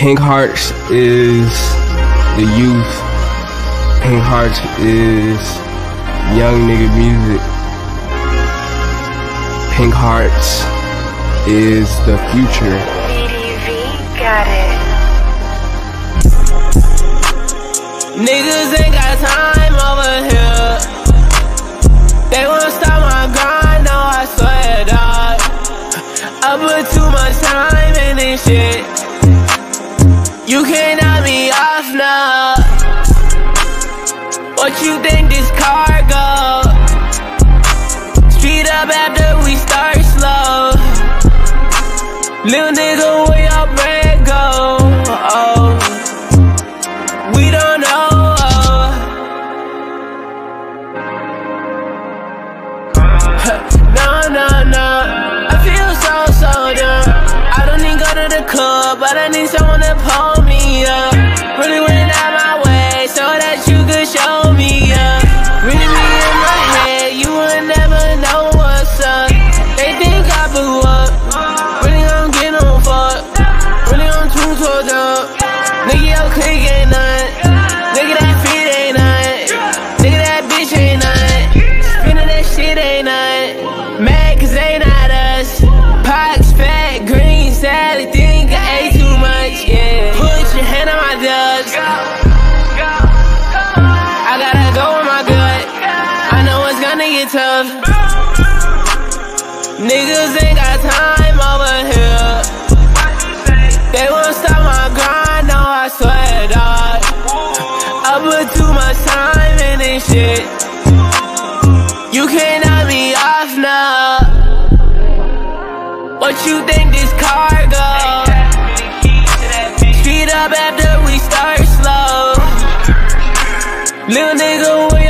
Pink Hearts is the youth. Pink Hearts is young nigga music. Pink Hearts is the future. BDV got it. Niggas ain't got time over here. They wanna stop my grind, no I swear dog. I put too much time in this shit. You can't knock me off now. What you think this car go? Speed up after we start slow. Little nigga, where your bread go? Oh, we don't know. No, I feel so dumb. I don't need go to the club, but I need someone to pull me up. Really went out my way so that you could show me up. Really be in my head, you would never know what's up. They think I blew up, really don't get no fuck. Really on too told up. Nigga, your clique ain't none. Nigga, that feet ain't none. Nigga, that bitch ain't none. Spinning that shit ain't none. Mad cause they not us. Pox fat, green salad, think I ate too much, yeah. Put your hand on my ducks. I gotta go with my gut. I know it's gonna get tough. Niggas ain't got time over here. They won't stop my grind, no I swear dog. I put too much time in this shit. You can't knock me off now. What you think this car go? Speed up after we start slow. Little nigga,